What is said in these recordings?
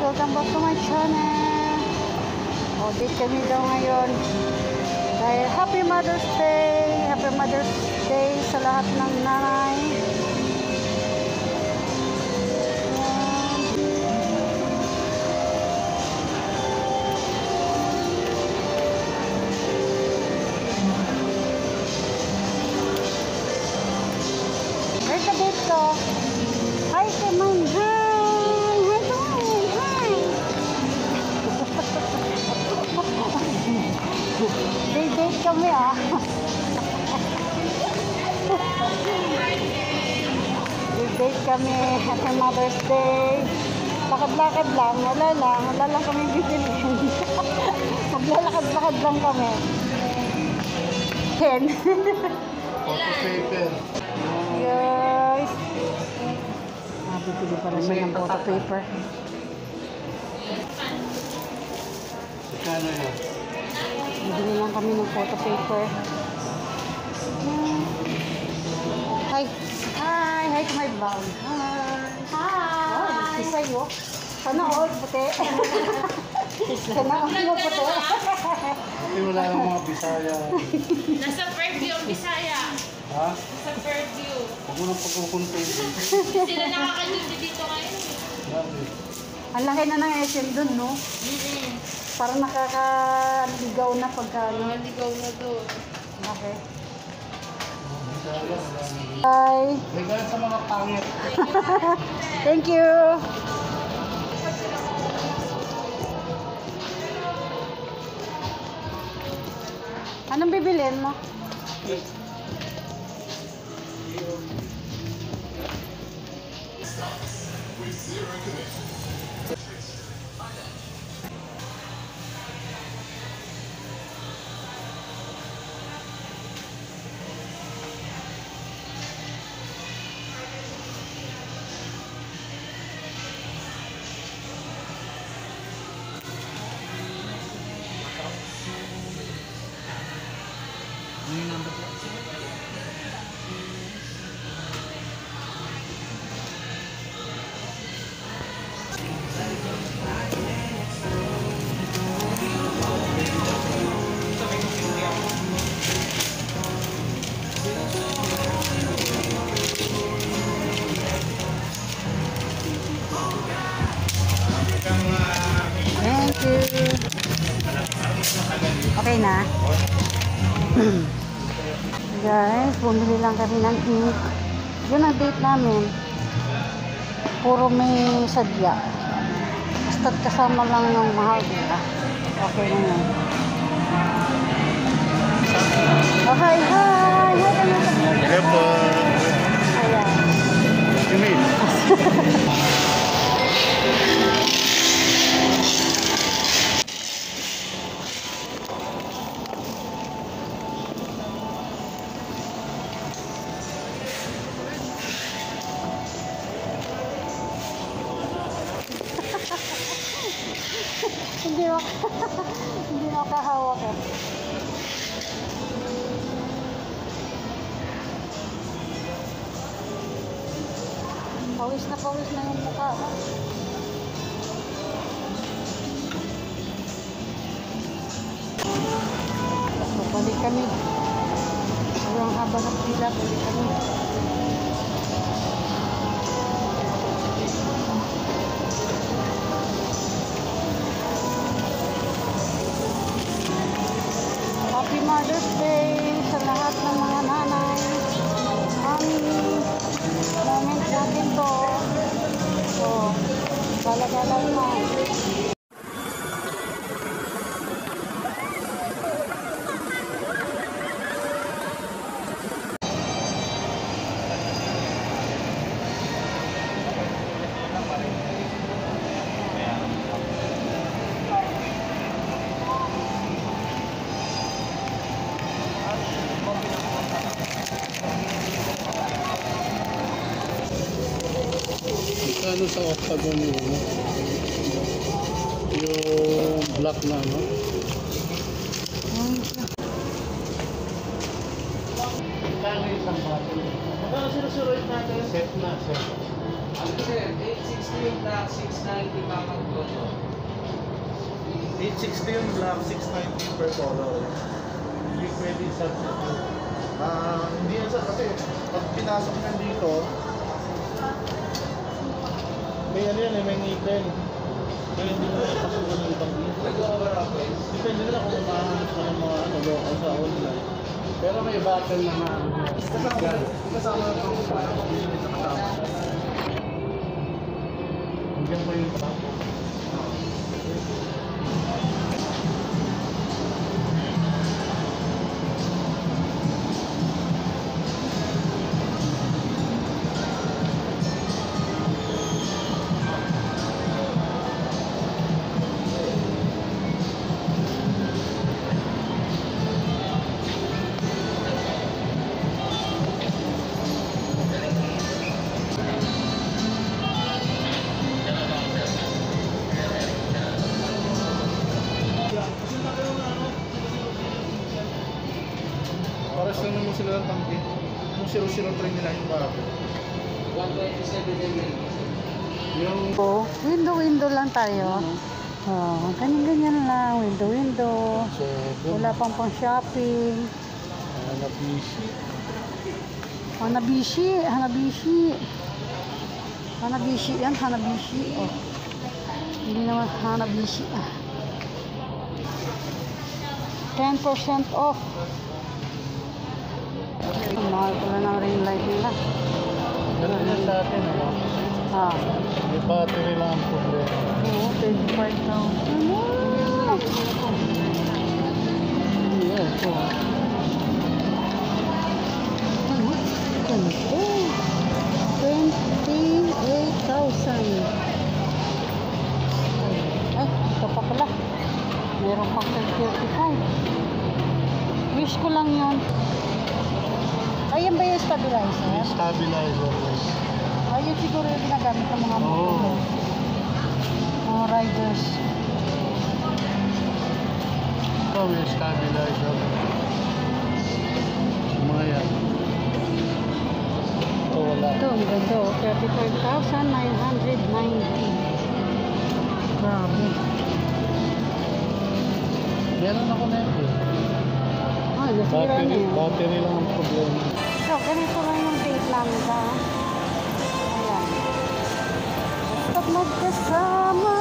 welcome back to my channel. O, date kami daw ngayon. Dahil Happy Mother's Day! Happy Mother's Day sa lahat ng nanay. Where's the date ko? Hi, Simon! Hi! Hi, Simon! Hi! Date kami ah. Date kami. Happy Mother's Day. Lakad-lakad lang. Wala lang kami bibilin. Maglalakad-lakad lang kami. Ken. Photo paper. Guys. Bibili pala siya ng photo paper. Kano yan? Bibili lang kami ng photo paper. Hi! Hi! Hi to my vlog. Hi! Hi! Oh, sa'yo. Sana all puti. Sana all mo puti. Hindi wala ng mga Bisaya. Nasa Fairview ang Bisaya. Ha? Nasa Fairview. Huwag mo nang pagkukuntay. Sila nakakadundi dito ngayon. Grabe. Ang laki na ng SM dun, no? Parang nakakaligaw na pagka, no? Maligaw na doon. Okay. Bisaya, wala na. Bye! Regalo sa mga pangit. Thank you! Anong bibilin mo? Thank you. Okay na. Guys, bumili lang kami ng ink. Yun ang date namin. Puro may sadya. Basta't kasama lang ng mahal, diba? Okay na yun. Okay, hi! Hi kami sa vlog. Hello po. Ayan. Jimmy. Hindi mo kahawak eh. Pawis na yung mukha. So, balik kami. Sobrang haba ng pila, balik kami. Happy Mother's Day sa lahat ng mga nanay. Moment natin to. So, galagalan mo. Ano sa octagon yun? Yung black na, no? Kano isang bottle? Magkano sinusuroid natin? Set na, set. Ano sir? 860 yung black 690 kapag photo. 860 yung black, 690 per color. Hindi pwede substitute. Hindi yan sir, kasi pag pinasok nyo dito, may ano yan, may ngipin. Kaya hindi mo napasukan ng ibang dito. Depende nila kung mahanap ka ng mga local sa online. Pero may button na Kasama na itong kasama. Hanggang pa yung tapo. Paras lang naman sila ng tangke. Yung 003 nila yung bago. 127 ml. Yung Window lang tayo. Oh, ganyan lang. Window. 7, Wala pang shopping. Hanabishi. Hanabishi yan, Hanabishi. Oh. Hindi naman Hanabishi. 10% off. Ang mahal pala ng ring light nila. Ganun na sa atin, ano? Ah, May battery lang ang problema. oo, 25,000. Yes, po. Ano? Ganito. 28,000. Ay, ito pa pala. Meron pang 35. Wish ko lang yun. Ayan ba yung stabilizer? Stabilizer. Ayun siguro yung ginagamit ng mga Oo. mga riders. Ito may stabilizer. Mga yan. Ito wala. Ito, ang ganda. 35,990. Grabe. Meron ako na ito. Ay, nasira na yun. Battery lang ang problema. So, ganito lang yung date namin sa ayan. Basta't magkasama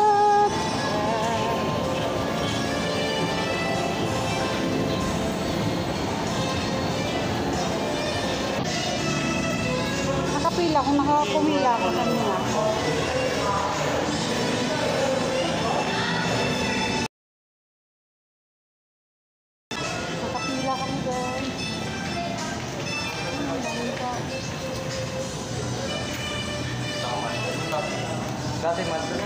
nakapila kung nakapumila ako kanina. Nakapila kami doon. Dati master.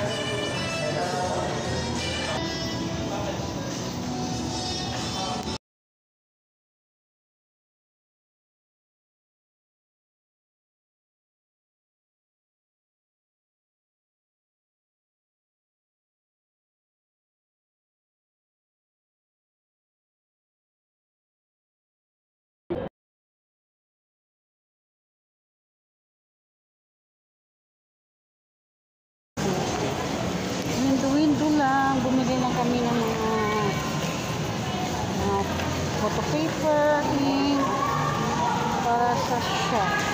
Window lang. Bumili lang kami ng mga photo paper, ink, para sa shop.